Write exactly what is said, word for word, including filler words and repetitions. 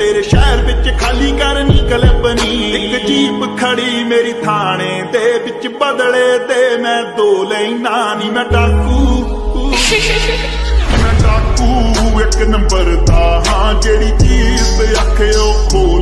तेरे शहर विच खाली करनी कलपनी एक जीप खड़ी मेरी थाने दे विच बदले दे मैं दो लेना नी मैं डाकू मैं डाकू एक नंबर दा हाँ जेड़ी चीज आखे ओ खोल